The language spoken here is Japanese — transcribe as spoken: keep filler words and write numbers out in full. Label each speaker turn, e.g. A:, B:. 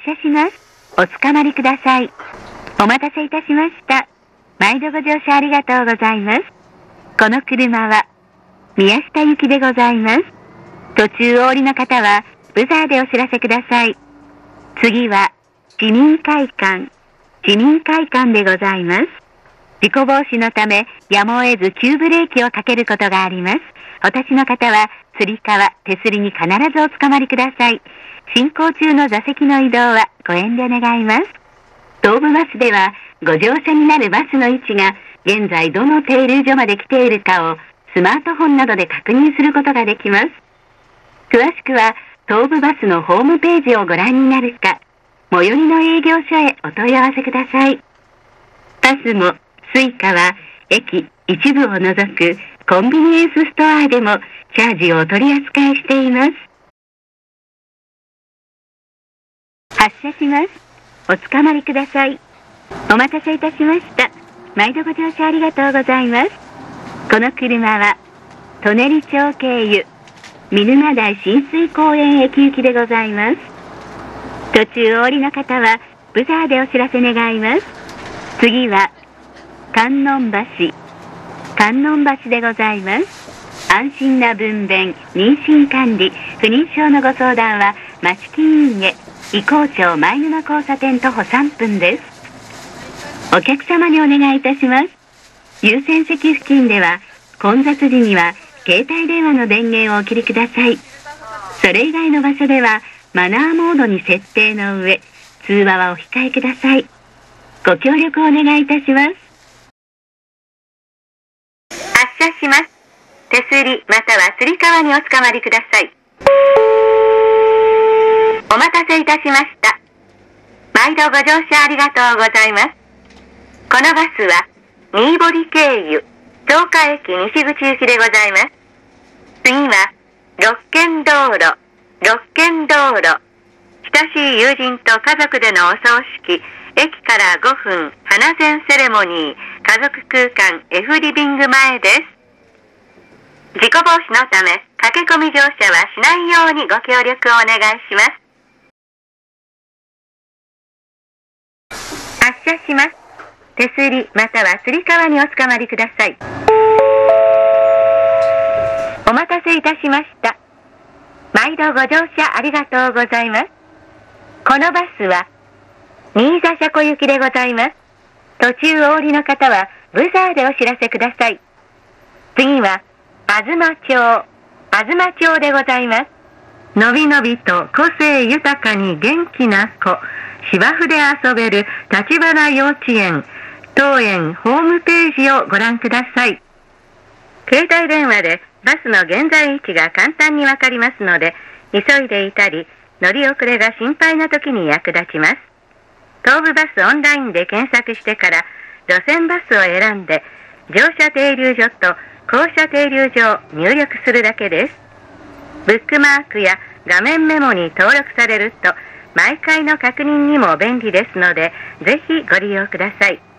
A: 車します。おつかまりください。お待たせいたしました。毎度ご乗車ありがとうございます。この車は宮下行きでございます。途中お降りの方はブザーでお知らせください。次は市民会館、市民会館でございます。事故防止のためやむを得ず急ブレーキをかけることがあります。お立ちの方はつり革、手すりに必ずおつかまりください。進行中の座席の移動はご遠慮願います。東武バスではご乗車になるバスの位置が現在どの停留所まで来ているかをスマートフォンなどで確認することができます。詳しくは東武バスのホームページをご覧になるか、最寄りの営業所へお問い合わせください。パスもスイカは駅一部を除くコンビニエンスストアでもチャージをお取り扱いしています。発車します。おつかまりください。お待たせいたしました。毎度ご乗車ありがとうございます。この車は舎人町経由見沼台親水公園駅行きでございます。途中お降りの方はブザーでお知らせ願います。次は観音橋、観音橋でございます。安心な分娩、妊娠管理、不妊症のご相談は町金院へ。伊光町前沼交差点徒歩さんぷんです。お客様にお願いいたします。優先席付近では混雑時には携帯電話の電源をお切りください。それ以外の場所ではマナーモードに設定の上、通話はお控えください。ご協力をお願いいたします。発車します。手すりまたはつり革におつかまりください。お待たせいたしました。毎度ご乗車ありがとうございます。このバスは新堀経由東華駅西口行きでございます。次は六軒道路、六軒道路。親しい友人と家族でのお葬式、駅からごふん花膳セレモニー、家族空間 F リビング前です。事故防止のため駆け込み乗車はしないようにご協力をお願いします。発車します。手すりまたはつり革におつかまりください。お待たせいたしました。毎度ご乗車ありがとうございます。このバスは新座車庫行きでございます。途中お降りの方はブザーでお知らせください。次は東町、東町でございます。のびのびと個性豊かに元気な子、芝生で遊べる立花幼稚園、当園ホームページをご覧ください。携帯電話でバスの現在位置が簡単にわかりますので、急いでいたり乗り遅れが心配な時に役立ちます。東武バスオンラインで検索してから路線バスを選んで乗車停留所と降車停留所を入力するだけです。ブックマークや画面メモに登録されると毎回の確認にも便利ですので、ぜひご利用ください。